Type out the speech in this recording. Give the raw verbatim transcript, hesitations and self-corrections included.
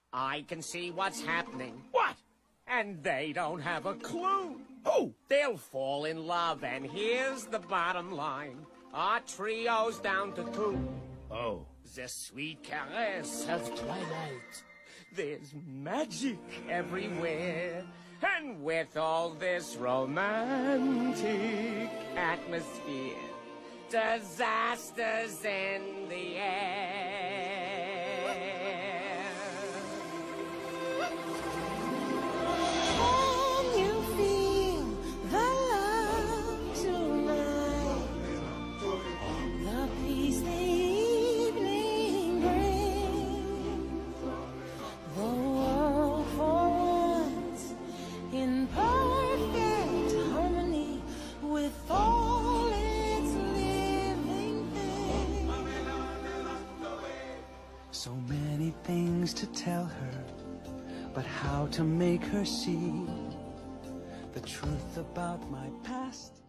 I can see what's happening. What? And they don't have a clue. Who? They'll fall in love, and here's the bottom line. Our trio's down to two. Oh. The sweet caress of twilight. There's magic everywhere. And with all this romantic atmosphere, disasters in the air. Can you feel the love tonight? The peace the evening brings. The world for once in perfect harmony with all its living things. So many things to tell her, but how to make her see the truth about my past